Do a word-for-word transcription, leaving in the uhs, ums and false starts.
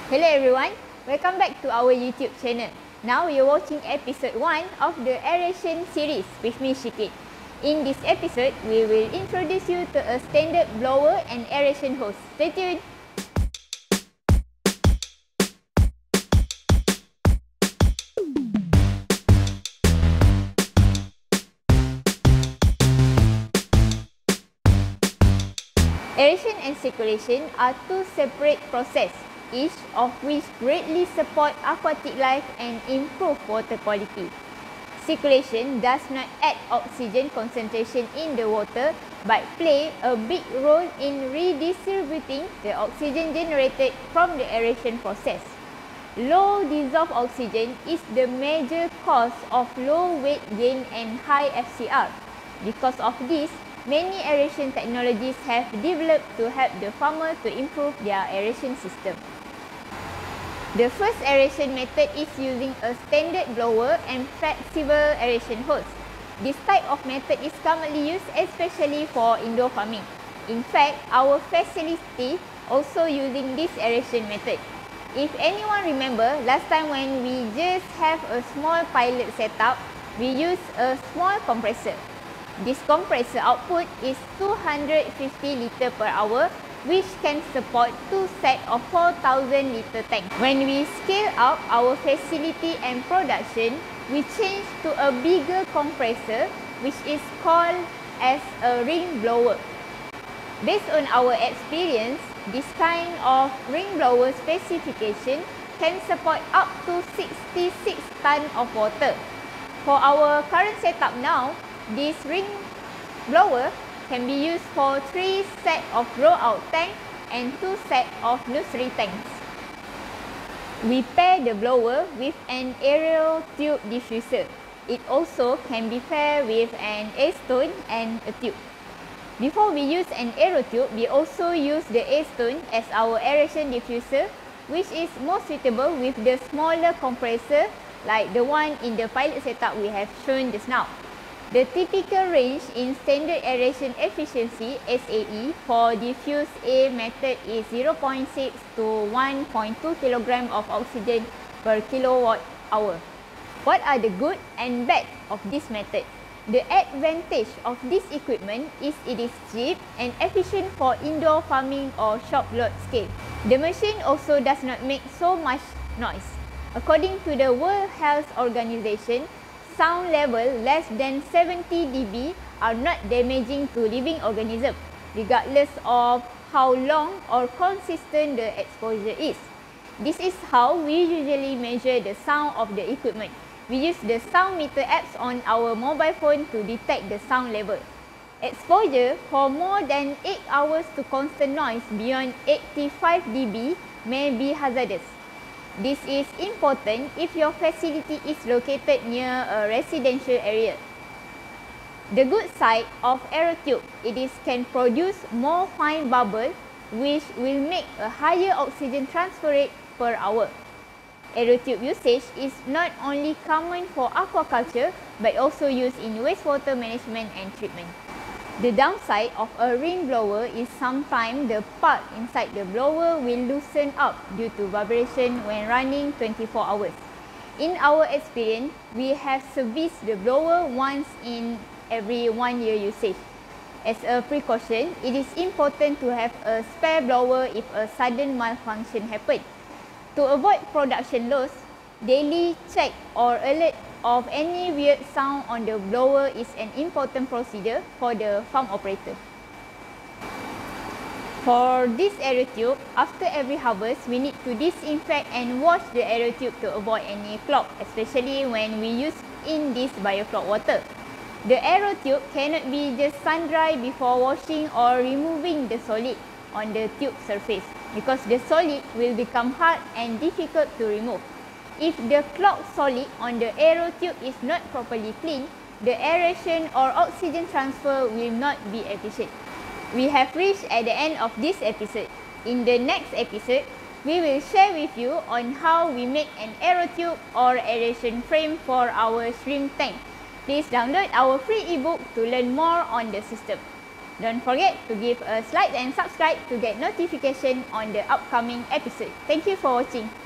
Hello everyone, welcome back to our YouTube channel. Now we are watching episode one of the aeration series with me Shikit. In this episode, we will introduce you to a standard blower and aeration hose. Stay tuned! Aeration and circulation are two separate processes, each of which greatly support aquatic life and improve water quality. Circulation does not add oxygen concentration in the water but play a big role in redistributing the oxygen generated from the aeration process. Low dissolved oxygen is the major cause of low weight gain and high F C R. Because of this, many aeration technologies have developed to help the farmer to improve their aeration system. The first aeration method is using a standard blower and flexible aeration hose. This type of method is commonly used especially for indoor farming. In fact, our facility also using this aeration method. If anyone remember, last time when we just have a small pilot setup, we use a small compressor. This compressor output is two hundred fifty litres per hour, which can support two sets of four thousand litre tank. When we scale up our facility and production, we change to a bigger compressor, which is called as a ring blower. Based on our experience, this kind of ring blower specification can support up to sixty-six tons of water. For our current setup now, this ring blower can be used for three sets of roll-out tank and two sets of nursery tanks. We pair the blower with an aerial tube diffuser. It also can be paired with an acetone and a tube. Before we use an aero tube, we also use the acetone as our aeration diffuser, which is more suitable with the smaller compressor like the one in the pilot setup we have shown just now. The typical range in standard aeration efficiency S A E for diffuse A method is zero point six to one point two kilograms of oxygen per kilowatt hour. What are the good and bad of this method? The advantage of this equipment is it is cheap and efficient for indoor farming or shop lot scale. The machine also does not make so much noise. According to the World Health Organization, sound level less than seventy decibels are not damaging to living organisms, regardless of how long or consistent the exposure is. This is how we usually measure the sound of the equipment. We use the sound meter apps on our mobile phone to detect the sound level. Exposure for more than eight hours to constant noise beyond eighty-five decibels may be hazardous. This is important if your facility is located near a residential area. The good side of aero tube, it is can produce more fine bubble, which will make a higher oxygen transfer rate per hour. Aero tube usage is not only common for aquaculture but also used in wastewater management and treatment. The downside of a ring blower is sometimes the part inside the blower will loosen up due to vibration when running twenty-four hours. In our experience, we have serviced the blower once in every one year usage. As a precaution, it is important to have a spare blower if a sudden malfunction happens. To avoid production loss, daily check or alert of any weird sound on the blower is an important procedure for the farm operator. For this aero tube, after every harvest, we need to disinfect and wash the aero tube to avoid any clog, especially when we use in this biofloc water. The aero tube cannot be just sun dry before washing or removing the solid on the tube surface because the solid will become hard and difficult to remove. If the clogged solid on the aero tube is not properly cleaned, the aeration or oxygen transfer will not be efficient. We have reached at the end of this episode. In the next episode, we will share with you on how we make an aero tube or aeration frame for our shrimp tank. Please download our free ebook to learn more on the system. Don't forget to give a like and subscribe to get notification on the upcoming episode. Thank you for watching.